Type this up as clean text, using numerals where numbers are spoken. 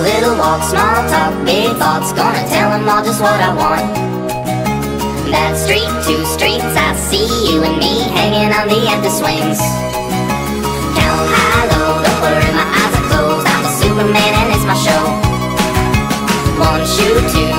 little walk, small talk, big thoughts. Gonna tell them all just what I want. That street, 2 streets, I see you and me hanging on the empty swings. Count high, low, don't worry, my eyes are closed. I'm a Superman and it's my show. 1 shoe, 2